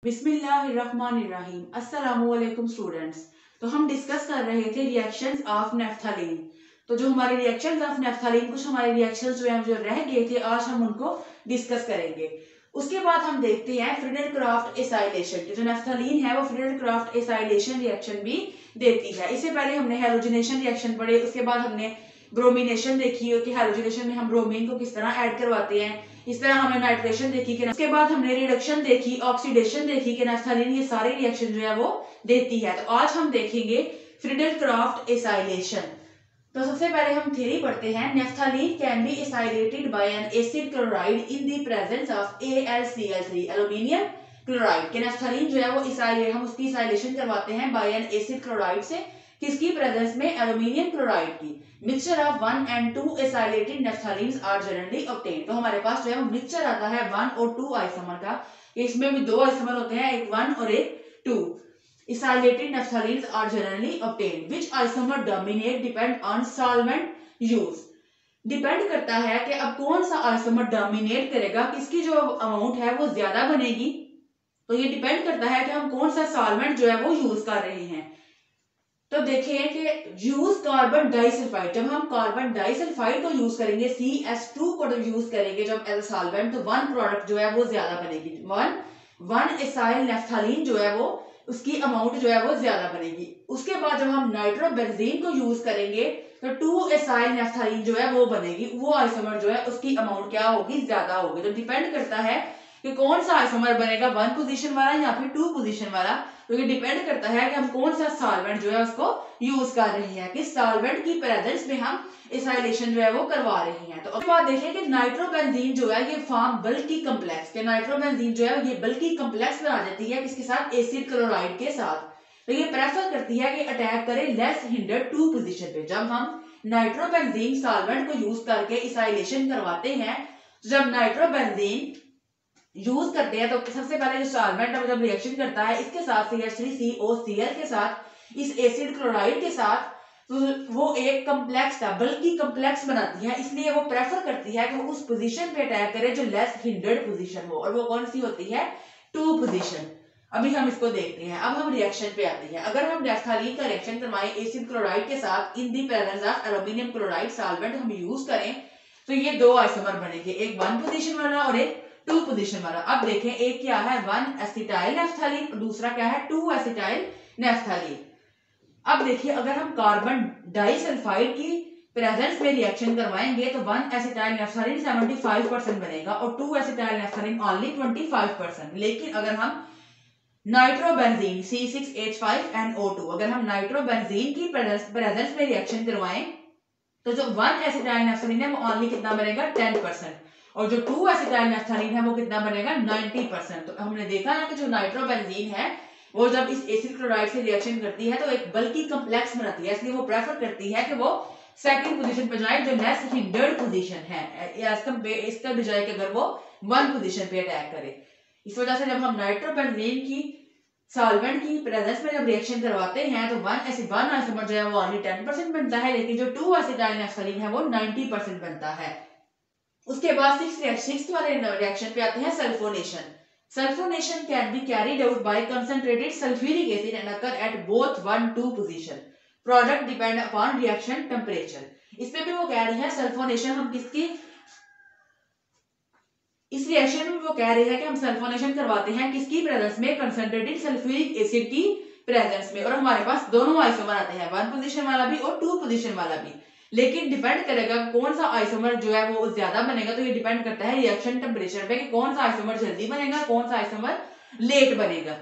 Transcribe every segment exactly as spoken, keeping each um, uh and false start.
बिस्मिल्लाहिर्रहमानिर्रहीम। अस्सलामुअलैकुम स्टूडेंट्स। तो हम डिस्कस कर रहे थे रिएक्शंस ऑफ नेफ्थलीन। तो जो हमारे रिएक्शंस ऑफ नेफ्थलीन, कुछ हमारे रिएक्शंस जो हैं जो रह गए थे, आज हम उनको डिस्कस करेंगे। उसके बाद हम देखते हैं फ्रीडेल-क्राफ्ट एसाइलेशन। जो नेफ्थलीन है वो फ्रीडेल-क्राफ्ट एसाइलेशन रिएक्शन भी देती है। इससे पहले हमने हैलोजिनेशन रिएक्शन पढ़े, उसके बाद हमने ब्रोमिनेशन देखी है कि हैलोजिनेशन में हम ब्रोमीन को किस तरह ऐड करवाते हैं। इस तरह हमने नाइट्रेशन देखी कि उसके बाद हमने रिडक्शन देखी, ऑक्सीडेशन देखी कि नेफ्थलीन ये सारे रिएक्शन जो है वो देती है। तो आज हम देखेंगे फ्रीडेल-क्राफ्ट एसाइलेशन। तो सबसे पहले हम थ्योरी पढ़ते हैं। Naphthalene can be acylated by an acid chloride in the presence of A L C L three aluminium chloride. के नेफ्थलीन जो है वो इसाइलेट हम उसकी इसाइलेशन करवाते हैं बाय एन एसिड क्लोराइड से। किसकी प्रेजेंस में? एल्यूमिनियम क्लोराइड की। Mixture of one and two acylated naphthalenes are generally obtained. तो हमारे पास जो है वो मिक्सचर आता है वन और टू आइसोमर का। इसमें भी दो आइसोमर होते हैं, एक वन और एक two. Isolate naphthalenes are generally obtained. Which isomer dominate depend on solvent use. Depend करता है कि अब कौन सा आइसोमर डोमिनेट करेगा, किसकी जो अमाउंट है वो ज्यादा बनेगी। तो ये डिपेंड करता है कि हम कौन सा सॉल्वेंट जो है वो यूज कर रहे हैं। तो देखिए कि यूज कार्बन डाइसल्फाइड, जब हम कार्बन डाइसल्फाइड को यूज करेंगे, सी एस टू को यूज करेंगे जब एज सॉल्वेंट, तो वन प्रोडक्ट जो है वो ज्यादा बनेगी। वन वन एसाइल नेफ्थलीन जो है वो उसकी अमाउंट जो है वो ज्यादा बनेगी। उसके बाद जब हम नाइट्रोबेंजीन को यूज करेंगे तो टू एसाइल नेफ्थलीन जो है वो बनेगी। वो आइसोमर जो है उसकी अमाउंट क्या होगी? ज्यादा होगी। तो डिपेंड करता है कि कौन सा आइसोमर बनेगा, वन पोजीशन वाला या फिर टू पोजीशन वाला। तो ये डिपेंड करता है कि हम कौन सा सॉल्वेंट जो है उसको यूज कर रहे हैं, किस सॉल्वेंट की प्रेजेंस में हम एसाइलेशन जो है वो करवा रहे हैं। तो उसके बाद देखिए कि नाइट्रोबेंजीन जो है ये फॉर्म बल्की कम्प्लेक्स के नाइट्रोबेंजीन जो है ये बल्की कम्प्लेक्स बना देती है किसके साथ? एसिड क्लोराइड के साथ। तो ये प्रेफर करती है कि अटैक करे लेस हिंडर टू पोजीशन पे। जब हम नाइट्रोबेंजीन सॉल्वेंट को यूज करके एसाइलेशन करवाते हैं, जब नाइट्रोबेंजीन यूज करते हैं तो सबसे पहले जो सॉल्वेंट जब रिएक्शन करता है इसके साथ C H three C O C L के साथ, इस एसिड क्लोराइड के साथ, तो वो एक कम्प्लेक्स का बल्कि कम्प्लेक्स बनाती है। इसलिए वो प्रेफर करती है कि वो उस पोजीशन पे अटैक करे जो लेस हिंडर्ड पोजीशन हो, और वो कौन सी होती है? Two position. अभी हम इसको देखते हैं। अब हम रिएक्शन पे आते हैं। अगर हम नेफ्थलीन का रिएक्शन करवाएं एसिड क्लोराइड के साथ in the presence of aluminium chloride solvent हम यूज करें, तो ये दो आइसोमर बनेंगे, एक वन पोजीशन वाला और एक टू पोजीशन वाला। अब देखें, एक क्या है? वन एसिटाइल नेफ्थलीन, दूसरा क्या है? Two acetyl naphthalene. अब देखिए, अगर हम कार्बन डाइसल्फाइड की प्रेजेंस में रिएक्शन करवाएंगे तो one acetyl naphthalene seventy five percent बनेगा और two acetyl naphthalene only twenty five percent. लेकिन अगर हम nitrobenzene C six H five N O two, अगर हम नाइट्रोबेंजीन की प्रेजेंस में रिएक्शन करवाएं तो जो वन एसिटाइल नेफ्थलीन है वो ओनली कितना बनेगा? Ten percent. और जो टू एसिटाइल नेफ्थलीन है वो कितना बनेगा? Ninety percent. तो हमने देखा ना कि जो नाइट्रोबेंजीन है वो जब इस एसिड क्लोराइड से रिएक्शन करती है तो एक बल्कि कम्प्लेक्स बनाती है, इसलिए वो प्रेफर करती है कि वो सेकंड पोजीशन पे जाए जो लेस हिंडर्ड पोजीशन है, इसका बजाय कि अगर वो वन पोजीशन पे अटैक करे। इस वजह से जब हम नाइट्रोबेंजीन की सॉल्वेंट की प्रेजेंस में जब रिएक्शन करवाते हैं तो वन एसिड वन आइसोमर जो है वो ओनली टेन परसेंट बनता है, लेकिन जो टू एसिटाइल नेफ्थलीन है वो नाइंटी परसेंट बनता है। उसके बाद सिक्स सिक्स वाले रिएक्शन पे आते हैं sulphonation. Sulphonation can be carried out by concentrated sulphuric acid and occur at both one two position. Product depend upon reaction temperature. इसमें भी वो कह रही है सल्फोनेशन हम किसकी, इस रिएक्शन में वो कह रही है कि हम सल्फोनेशन करवाते हैं किसकी प्रेजेंस में? कंसंट्रेटेड सल्फ्यूरिक एसिड की प्रेजेंस में। और हमारे पास दोनों आइसोमर आते हैं, वन पोजीशन वाला भी और टू पोजीशन वाला भी। लेकिन डिपेंड करेगा कौन सा आइसोमर जो है वो ज्यादा बनेगा। तो ये डिपेंड करता है रिएक्शन टेम्परेचर पे कि कौन सा आइसोमर जल्दी बनेगा, कौन सा आइसोमर लेट बनेगा।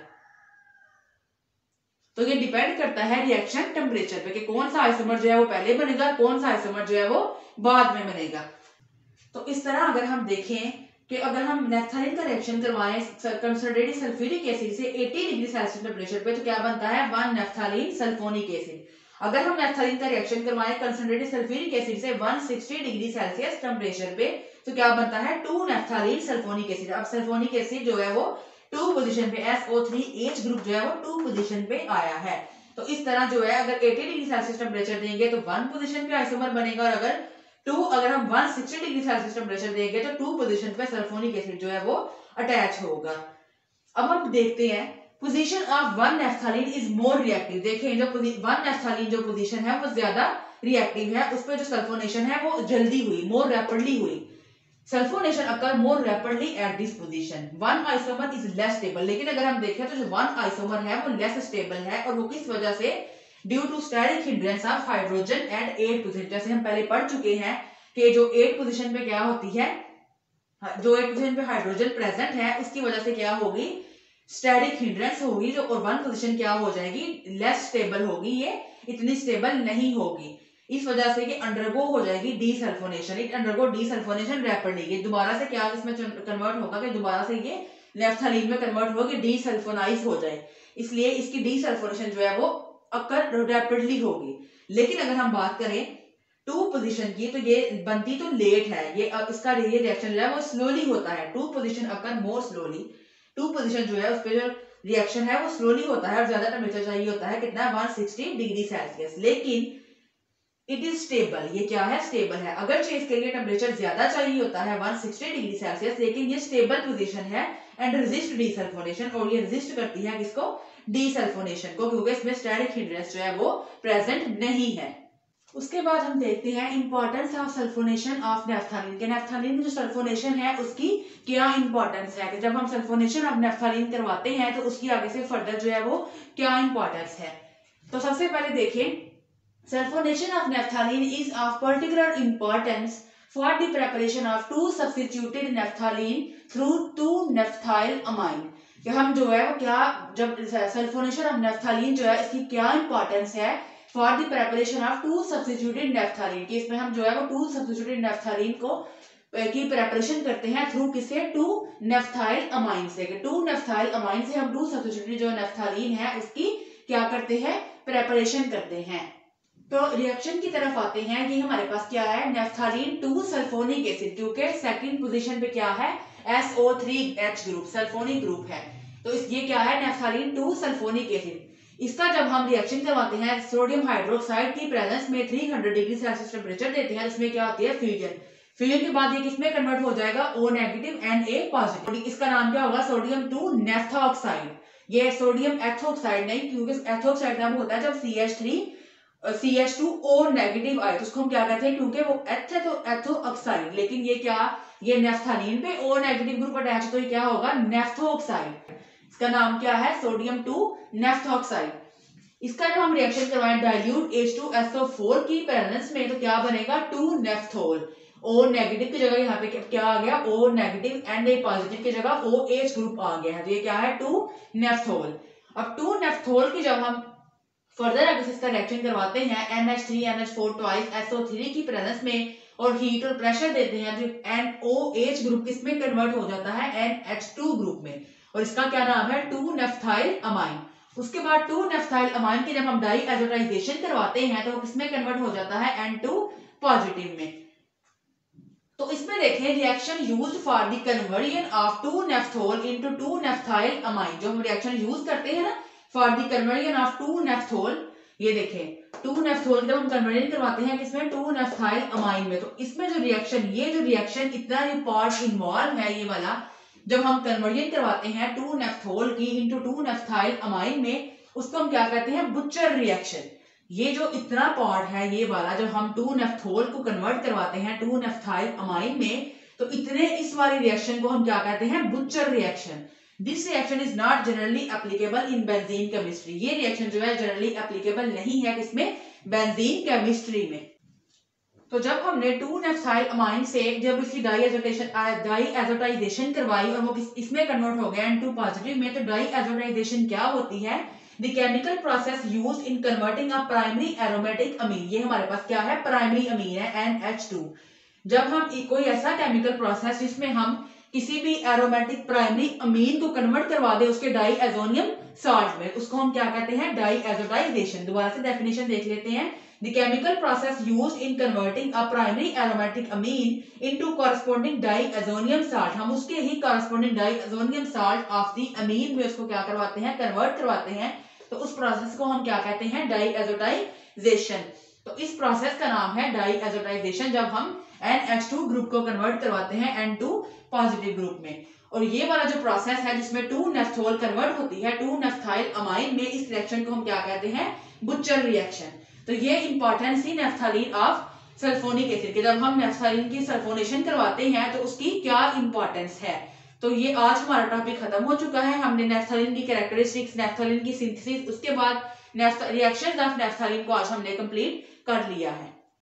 तो ये डिपेंड करता है रिएक्शन टेम्परेचर पे कि कौन सा आइसोमर जो है वो पहले बनेगा, कौन सा आइसोमर जो है वो बाद में बनेगा। तो इस तरह अगर हम देखें कि अगर हम नेफ्थलीन का रिएक्शन करवाएं कंसंट्रेटेड सल्फ्यूरिक एसिड से अस्सी डिग्री सेल्सियस टेम्परेचर पे, तो क्या बनता है? One naphthalene sulphonic acid. अगर हम नेफ्थलीन का रिएक्शन करवाएं कंसंट्रेटेड सल्फ्यूरिक एसिड से one sixty degree Celsius temperature पे, तो क्या बनता है? Two naphthalene sulphonic acid. अब सल्फोनिक एसिड जो है वो टू पोजीशन पे, S O three H group जो है वो टू पोजीशन पे आया है। तो इस तरह जो है अगर अस्सी डिग्री सेल्सियस टेम्परेचर देंगे तो वन पोजीशन पे आइसोमर बनेगा, और अगर टू अगर हम one sixty degree Celsius temperature देंगे तो टू पोजीशन पे सल्फोनिक एसिड जो है वो अटैच होगा। अब हम देखते हैं position of one naphthalene is more reactive. देखें जो वन नेफ्थालीन जो पोजीशन है वो ज्यादा रिएक्टिव है, उस पर जो सल्फोनेशन है वो जल्दी हुई, मोर रैपिडली हुई। Sulphonation occur more rapidly at this position. One isomer is less stable, लेकिन अगर हम देखें तो जो वन आइसोमर है वो लेस स्टेबल है, और वो किस वजह से? Due to steric hindrance of hydrogen at eight position. जैसे हम पहले पढ़ चुके हैं कि जो एट पोजीशन पे क्या होती है, जो एट पोजीशन पे हाइड्रोजन प्रेजेंट है उसकी वजह से क्या होगी? स्टेरिक हिंड्रेंस होगी जो, और वन पोजीशन क्या हो जाएगी? लेस स्टेबल होगी, ये इतनी स्टेबल नहीं होगी, इस वजह से कि अंडरगो हो जाएगी desulphonation. It undergo desulphonation rapidly. ये दोबारा से क्या इसमें कन्वर्ट होगा कि दोबारा से ये नेफ्थालीन में कन्वर्ट होगी, डीसल्फोनाइज हो जाए, इसलिए इसकी डीसल्फोनेशन जो है वो अकर रैपिडली होगी। लेकिन अगर हम बात करें टू पोजीशन की तो ये बनती तो लेट है, ये इसका ये रिएक्शन जो है वो स्लोली होता है। Two position occur more slowly. Two position जो है उस पर जो रिएक्शन है वो स्लोली होता है और ज्यादा टेम्परेचर चाहिए होता है, कितना? One sixty degree Celsius. लेकिन इट इज स्टेबल, ये क्या है? स्टेबल है। अगर इसके लिए टेम्परेचर ज्यादा चाहिए होता है वन सिक्सटी डिग्री सेल्सियस, लेकिन ये स्टेबल पोजीशन है एंड रेजिस्ट डीसल्फोनेशन, और ये रेजिस्ट करती है किसको? डीसल्फोनेशन को, क्योंकि इसमें स्टेरिक हिंड्रेंस जो है वो प्रेजेंट नहीं है। उसके बाद हम देखते हैं importance of sulphonation of naphthalene के। नेफ्थालीन में जो सल्फोनेशन है उसकी क्या इंपॉर्टेंस है, कि जब हम सल्फोनेशन ऑफ नेफ्थालीन करवाते हैं तो उसकी आगे से फर्दर जो है वो क्या इंपॉर्टेंस है। तो सबसे पहले देखें, sulphonation of naphthalene is of particular importance for the preparation of two substituted naphthalene through two naphthyl amine. कि हम जो है वो क्या, जब सल्फोनेशन ऑफ नेफ्थालीन जो है इसकी क्या इंपॉर्टेंस है for the preparation of two substituted naphthalene, कि इसमें हम जो है वो टू सब्स्टिट्यूटेड नेफ्थालीन को की प्रिपरेशन करते हैं थ्रू किसे? टू नेफ्थाइल अमाइन से। टू नेफ्थाइल अमाइन से हम टू सब्स्टिट्यूटेड जो नेफ्थालीन है उसकी क्या करते हैं? प्रिपरेशन करते हैं। तो रिएक्शन की तरफ आते हैं, ये हमारे पास क्या है? नेफ्थालीन टू सल्फोनिक एसिड, क्योंकि सेकंड पोजीशन पे क्या है? S O three H group, sulphonic group है, तो इस ये क्या है? Naphthalene two sulphonic acid. इसका जब हम रिएक्शन करवाते हैं सोडियम हाइड्रोक्साइड की प्रेजेंस में three hundred degree Celsius temperature देते हैं, इसमें क्या होती है? फ्यूजन। फ्यूजन के बाद ये किसमें कन्वर्ट हो जाएगा? O negative and A positive. इसका नाम क्या होगा? Sodium two naphthoxide. ये सोडियम एथोक्साइड नहीं, क्योंकि एथोक्साइड नाम होता है जब C H three C H two O negative आए तो उसको हम क्या कहते हैं? क्योंकि वो एथ है तो एथो ऑक्साइड, लेकिन ये क्या? ये नेफ्थालीन पे ओ नेगेटिव ग्रुप अटैच, तो ये क्या होगा? नेफ्थोक्साइड। इसका नाम क्या है? Sodium two naphthoxide. इसका जब हम रिएक्शन करवाएं dilute H two S O four की प्रेजेंस में तो क्या बनेगा? To naphthol. ओ नेगेटिव की जगह यहाँ पे क्या आ गया? O negative and A positive की जगह ओ एच ग्रुप आ गया है, तो ये क्या है? Two naphthol. अब टू नेफ्थोल की जब हम फर्दर अगर इसका रिएक्शन करवाते हैं N H three N H four twice S O three की प्रेजेंस में और हीट और प्रेशर देते हैं तो एन ओ एच ग्रुप किसमें कन्वर्ट हो जाता है? एन एच टू ग्रुप में, और इसका क्या नाम है? Two naphthyl amine. उसके बाद टू नेफ्थाइल अमाइन की जब हम डाई एजोटाइजेशन करवाते हैं तो किसमें कन्वर्ट हो जाता है? एन टू पॉजिटिव में। तो इसमें देखें reaction used for the conversion of two naphthol into two naphthyl amine, जो हम रिएक्शन यूज करते हैं ना for the conversion of two naphthol, ये देखें टू नेफ्थोल जब हम कन्वर्जन करवाते हैं किसमें? टू नेफ्थाइल अमाइन में। तो इसमें जो रिएक्शन, ये जो रिएक्शन इतना ही पार्ट इन्वॉल्व है ये वाला, जब हम कन्वर्जन करवाते हैं टू नेफ्थोल की इनटू टू नेफ्थाइल अमाइन में, उसको हम क्या कहते हैं? Bucherer reaction. ये जो इतना पार्ट है ये वाला, जब हम टू नेफ्थोल को कन्वर्ट करवाते हैं टू नेफ्थाइल अमाइन में, तो इतने इस वाली रिएक्शन को हम क्या कहते हैं? Bucherer reaction. This reaction is not generally applicable in benzene chemistry. ये रिएक्शन जो है जनरली एप्लीकेबल नहीं है किसमें? बेंजीन केमिस्ट्री में। तो जब हमने टू नेफ्थाइल अमाइन से जब इसकी डाई एजोटेशन डाई एजोटाइजेशन करवाई और वो इसमें कन्वर्ट हो गया एन टू पॉजिटिव में, तो डाई एजोटाइजेशन क्या होती है? The chemical process used in converting a primary aromatic amine. ये हमारे पास क्या है? प्राइमरी अमीन है एन एच टू। जब हम कोई ऐसा केमिकल प्रोसेस जिसमें हम किसी भी एरोमेटिक प्राइमरी अमीन को कन्वर्ट करवा दे उसके डाई एजोनियम सॉल्ट में, उसको हम क्या कहते हैं? Diazotization. दोबारा से डेफिनेशन देख लेते हैं। The chemical process used in converting a primary aromatic amine into corresponding diazonium salt, हम उसके ही corresponding diazonium salt of the amine में उसको क्या करवाते हैं? कन्वर्ट करवाते हैं। तो उस प्रोसेस को हम क्या कहते हैं? डाईएजोटाइजेशन। तो इस प्रोसेस का नाम है डाईएजोटाइजेशन, जब हम एन एच टू ग्रुप को कन्वर्ट करवाते हैं एन टू पॉजिटिव ग्रुप में। और ये वाला जो प्रोसेस है जिसमें टू नेफ्थोल कन्वर्ट होती है टू नेफ्थाइल अमाइन में, इस रिएक्शन को हम क्या कहते हैं, बुचर रिएक्शन। तो ये इंपॉर्टेंस थी नेफ्थलीन ऑफ सल्फोनिक एसिड के, जब हम नेफ्थलीन की सल्फोनेशन करवाते हैं तो उसकी क्या इंपॉर्टेंस है। तो ये आज हमारा टॉपिक खत्म हो चुका है। हमने नेफ्थलीन की कैरेक्टरिस्टिक्स, नेफ्थलीन की सिंथेसिस, उसके बाद रिएक्शंस ऑफ नेफ्थलीन को आज हमने कंप्लीट कर लिया है।